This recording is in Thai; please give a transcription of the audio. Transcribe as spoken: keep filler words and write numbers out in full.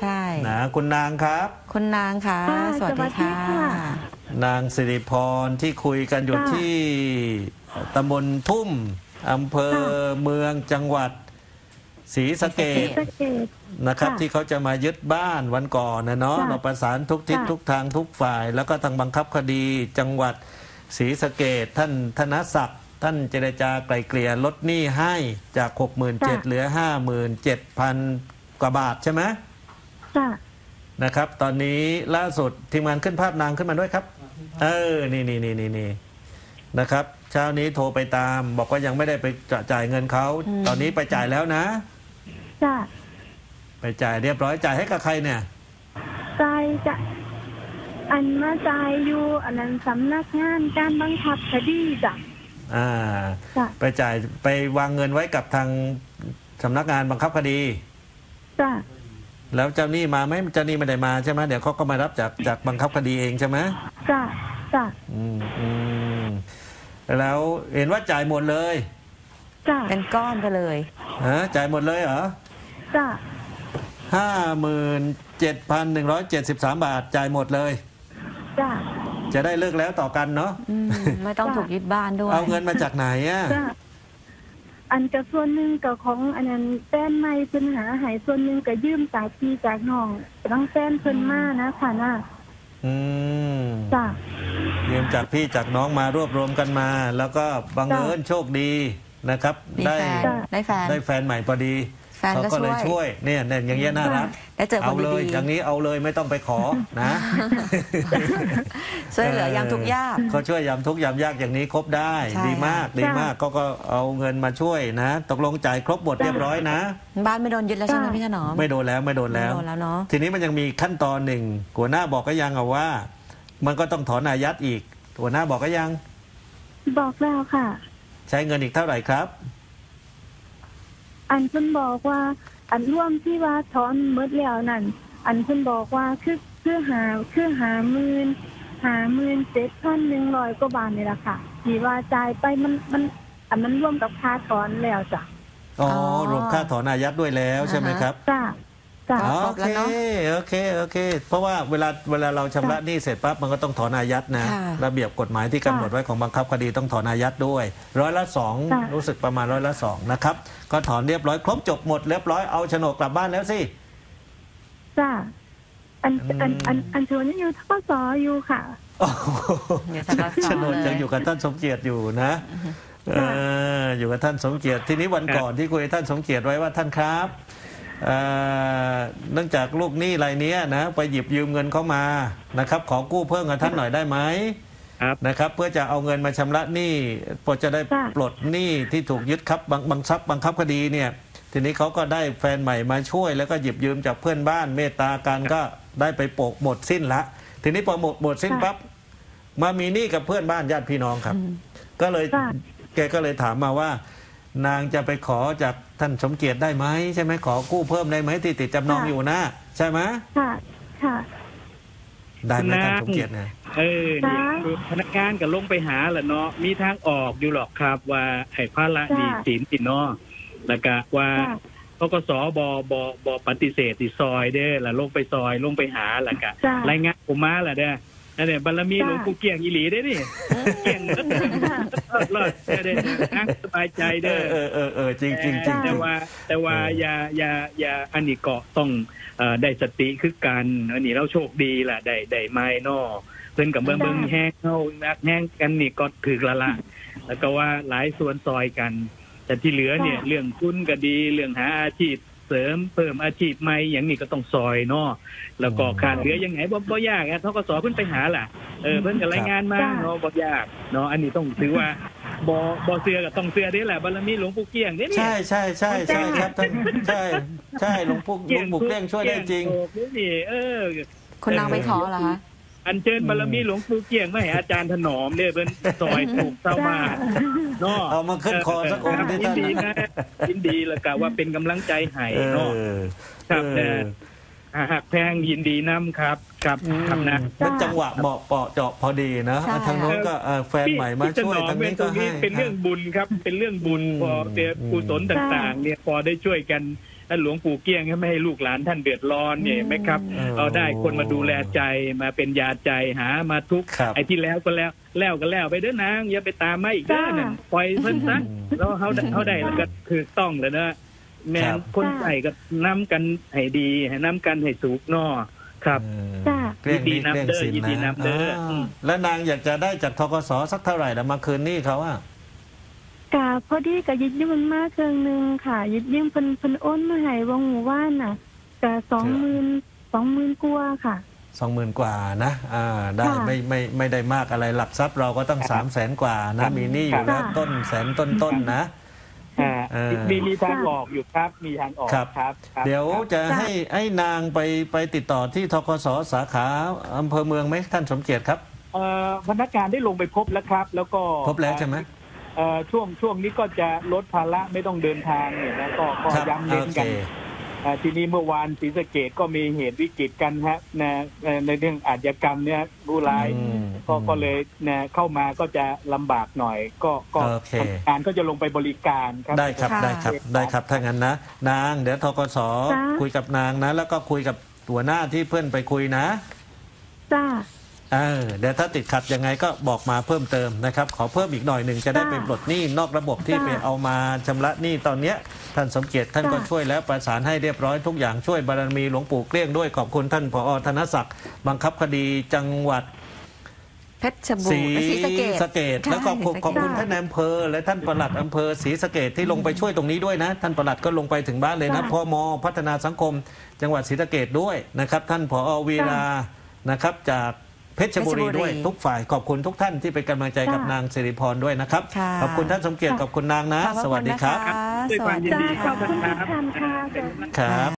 ใช่นะคุณนางครับคุณนางค่ะสวัสดีค่ะนางสิริพรที่คุยกันอยู่ที่ตำบลทุ่มอำเภอเมืองจังหวัดศรีสะเกษนะครับที่เขาจะมายึดบ้านวันก่อนนะเนาะเราประสานทุกทิศทุกทางทุกฝ่ายแล้วก็ทางบังคับคดีจังหวัดศรีสะเกษท่านธนศักดิ์ท่านเจรจาไกล่เกลี่ยลดหนี้ให้จาก หกหมื่นเจ็ดพัน เหลือ ห้าหมื่นเจ็ดพัน กว่าบาทใช่ไหมค่ะนะครับตอนนี้ล่าสุดทีมงานขึ้นภาพนางขึ้นมาด้วยครับเออนี่นี่นี่นี่นี่นะครับเช้านี้โทรไปตามบอกว่ายังไม่ได้ไปจ่ายเงินเขาตอนนี้ไปจ่ายแล้วนะจ้ะไปจ่ายเรียบร้อยจ่ายให้กับใครเนี่ยจ่ายจะอันมาจ่ายอยู่อันนั้นสำนักงานการบังคับคดีจ้ะอ่าไปจ่ายไปวางเงินไว้กับทางสำนักงานบังคับคดีจ้ะแล้วเจ้าหนี้มาไหมเจ้าหนี้ไม่ได้มาใช่ไหมเดี๋ยวเขาก็มารับจากจากบังคับคดีเองใช่ไหมจ้ะจ้ะอืมอืมแล้วเห็นว่าจ่ายหมดเลยจ้ะเป็นก้อนไปเลยฮะจ่ายหมดเลยเหรอจ้ะห้าหมื่นเจ็ดพันหนึ่งร้อยเจ็ดสิบสามบาทจ่ายหมดเลยจ้ะจะได้เลิกแล้วต่อกันเนาะไม่ต้องถูกยึดบ้านด้วยเอาเงินมาจากไหนอ่ะอันกับส่วนหนึ่งกับของอันนั้นแฟนไม่เพิ่นหาหายส่วนหนึ่งกับยืมจากพี่จากน้องต้องแฟนเพิ่นมานะค่ะน่ะอืมจ้ะยืมจากพี่จากน้องมารวบรวมกันมาแล้วก็บังเอิญโชคดีนะครับได้ได้แฟนได้แฟนใหม่พอดีเขาก็เลยช่วยเนี่ยเนี่ยอย่างเงี้ยน่ารักได้เจอคนดีเอาเลยอย่างนี้เอาเลยไม่ต้องไปขอนะช่วยเหลือยามทุกยากเขาช่วยยามทุกยามยากอย่างนี้ครบได้ดีมากดีมากก็ก็เอาเงินมาช่วยนะตกลงจ่ายครบหมดเรียบร้อยนะบ้านไม่โดนยึดแล้วใช่ไหมพี่ถนอมไม่โดนแล้วไม่โดนแล้วทีนี้มันยังมีขั้นตอนหนึ่งหัวหน้าบอกก็ยังเอาว่ามันก็ต้องถอนอายัดอีกหัวหน้าบอกก็ยังบอกแล้วค่ะใช้เงินอีกเท่าไหร่ครับอันเพิ่นบอกว่าอันร่วมที่ว่าถอนหมดแล้วนั่นอันเพิ่นบอกว่าคือคือหาคือหาหมื่นหาหมื่นเจ็ดพันหนึ่งร้อยกว่าบาทนี่แหละค่ะที่ว่าจ่ายไปมันมันอันมันร่วมกับค่าถอนแล้วจ้ะอ๋อรวมค่าถอนอายัดด้วยแล้วใช่ไหมครับจ้ะจ้ะโอเคโอเคโอเคเพราะว่าเวลาเวลาเราชำระหนี้เสร็จปั๊บมันก็ต้องถอนอายัดนะระเบียบกฎหมายที่กำหนดไว้ของบังคับคดีต้องถอนอายัดด้วยร้อยละสองรู้สึกประมาณร้อยละสองนะครับก็ถอนเรียบร้อยครบจบหมดเรียบร้อยเอาโฉนดกลับบ้านแล้วสิจ้ะอันอันอันอันโฉนดอยู่ทกสอยู่ค่ะโฉนดยังอยู่กับท่านสมเกียรติอยู่นะเอออยู่กับท่านสมเกียรติทีนี้วันก่อนที่คุยท่านสมเกียรติไว้ว่าท่านครับเนื่องจากลูกหนี้รายนี้นะไปหยิบยืมเงินเขามานะครับขอกู้เพิ่มกับท่านหน่อยได้ไหมนะครับเพื่อจะเอาเงินมาชำระหนี้พอจะได้ปลดหนี้ที่ถูกยึดครับบังคับบังคับคดีเนี่ยทีนี้เขาก็ได้แฟนใหม่มาช่วยแล้วก็หยิบยืมจากเพื่อนบ้านเมตตากันก็ได้ไปโปกหมดสิ้นละทีนี้พอหมดหมดสิ้นปั๊บมามีหนี้กับเพื่อนบ้านญาติพี่น้องครับก็เลยแกก็เลยถามมาว่านางจะไปขอจากท่านสมเกียรติได้ไหมใช่ไหมขอกู้เพิ่มได้ไหมที่ติดจำนองอยู่นะใช่ไหมค่ะค่ะได้ไหมท่านสมเกียรติเนี่ยเออเนี่ยพนักงานก็ลงไปหาแหละเนาะมีทางออกอยู่หรอกครับว่าไอ้ภาระหนี้สินติเนาะแล้วก็ว่าพกสบบบปฏิเสธที่ซอยเด้อแล้วลงไปซอยลงไปหาแล้วก็รายงานผมมาแหละเด้อนั่นเนี่ยบารมีหลวงปู่เกี่ยงอีหลีได้นี่เกี่ยงรอดเด้อนั่งสบายใจเด้อเออเออเออจริงจริงจริงแต่ว่าแต่ว่าอย่าอย่าอย่าอันนี้ก็ต้องได้สติคือกันอันนี้เราโชคดีแหละได้ได้ไม้นอเพิ่นกับเบิ่งเบิ่งแห้งเฮานักแห้งกันนี่ก็ถึกละละแล้วก็ว่าหลายส่วนซอยกันแต่ที่เหลือเนี่ยเรื่องทุนก็ดีเรื่องหาอาชีพเสริมเพิ่มอาชีพใหม่อย่างนี้ก็ต้องซอยเนาะแล้วก็ขาดเหลือยังไงบ่บ่ยากอ่ะทกสเพิ่นไปหาล่ะเออเพิ่นก็รายงานมาเนาะบ่ยากเนาะอันนี้ต้องถือว่าบ่บ่เชื่อก็ต้องเชื่อเด้แหละบารมีหลวงปู่เกี้ยงเด้นี่ใช่ใช่ใช่ใช่ครับท่านใช่ใช่หลวงปู่หลวงปู่เกี้ยงช่วยได้จริงนี่เออคุณนางไปขอเหรอคะอันเชิญบารมีหลวงปู่เกี้ยงมาให้อาจารย์ถนอมเด้เพิ่นซอยปลูกเจ้ามาเนาะเอามาขึ้นคอสักองค์ที่ท่านยินดีนะยินดีแล้วก็ว่าเป็นกำลังใจให้เนาะครับแต่หักแพงยินดีน้ำครับครับครับนะเป็นจังหวะเหมาะเปาะเจาะพอดีนะทางโน้นก็แฟนใหม่มาช่วยทางนี้ก็ให้เป็นเรื่องบุญครับเป็นเรื่องบุญพอเดี๋ยวกุศลต่างๆเนี่ยพอได้ช่วยกันแล้วหลวงปู่เกี้ยงก็ไม่ให้ลูกหลานท่านเดือดร้อนเนี่ยไหมครับอืมเราได้คนมาดูแลใจมาเป็นยาใจหามาทุกข์ครับไอ้ที่แล้วก็แล้วแล้วก็แล้วไปเด้อนางอย่าไปตามมาอีกเด้อนั่นปล่อยเพิ่นซะแล้วเขาเขาได้แล้วก็ถูกต้องแล้วนะแม่นคนใส่ก็น้ำกันให้ดีให้น้ำกันให้สุกเนอครับเออจ้ะเกลี้ยงหนี้ยินดีนับเกลี้ยงเด้อสินยินดีนันะบเด้ออืาม แล้วนางอยากจะได้จากธกสสักเท่าไหร่แล้วมาคืนหนี้เขาอ่ะกะพอดีกับยึดยืมมันมากเครื่องหนึงค่ะยึดยืมเพิ่นเพิ่นโอนมาให้วงหมู่บ้านน่ะกะสองหมื่นสองหมื่นกว่าค่ะสองหมื่นกว่านะอ่าได้ค่ะไม่ไม่ไม่ได้มากอะไรหลักทรัพย์เราก็ต้องครับสามแสนกว่าครันะบมีหนี้อยู่แล้วค่ะต้นแสนต้นต้นๆนะอ่าเออมีมีทางออกอยู่ครับ มีทางออกครับครับครับเดี๋ยวครับจะให้ให้นางไปไปติดต่อที่ธกสสาขาอำเภอเมืองไหมท่านสมเกียรติครับเอ่อพนักงานได้ลงไปพบแล้วครับ แล้วก็พบแล้วใช่ไหมเอ่อช่วงช่วงนี้ก็จะลดภาระไม่ต้องเดินทางเนี่ยนะก็ก็ครับย้ำเน้นโอเคกันอ่าทีนี้เมื่อวานศรีสะเกษก็มีเหตุวิกฤตกันฮะนะเอ่อในเรื่องอาชญากรรมเนี่ยผู้ร้ายอืมก็ก็เลยนะเข้ามาก็จะลำบากหน่อย ก็ก็โอเคทำงานก็จะลงไปบริการครับได้ครับค่ะได้ครับได้ครับถ้างั้นนะ นางเดี๋ยวธกสจ้าคุยกับนางนะ แล้วก็คุยกับหัวหน้าที่เพื่อนไปคุยนะจ้าเออเดี๋ยวถ้าติดขัดยังไงก็บอกมาเพิ่มเติมนะครับ ขอเพิ่มอีกหน่อยหนึ่งจะได้จ้าไปปลดหนี้นอกระบบที่จ้าไปเอามาชำระหนี้ตอนเนี้ยท่านสมเกียรติท่านก็จ้าช่วยแล้วประสานให้เรียบร้อยทุกอย่างช่วยบารมีหลวงปู่เกลี้ยงด้วยขอบคุณท่านผอธนศักดิ์บังคับคดีจังหวัดเพชรบูศรีรณ์ศรีสะเกษสะเกดใช่แล้วก็ขอบศรีสะเกษขอบคุณท่านนายอำเภอ และท่านปลัดอำเภอศรีสะเกดที่ลงไปช่วยตรงนี้ด้วยนะ ท่านปลัดก็ลงไปถึงบ้านเลยนะจ้ะพมพัฒนาสังคม จังหวัดศรีสะเกดด้วยนะครับ ท่านผอวีรานะครับจากเพชรบุรีด้วยทุกฝ่ายขอบคุณทุกท่านที่เป็นกำลังใจกับจ้ะนางสิริพรด้วยนะครับค่ะขอบคุณท่านสมเกียรติขอบคุณนางนะขอบพระสวัสดีณนะะครับด้วยสควาวัมสยิดีนดีจ้าค่ะขอบคุณทุกท่านค่ะครับ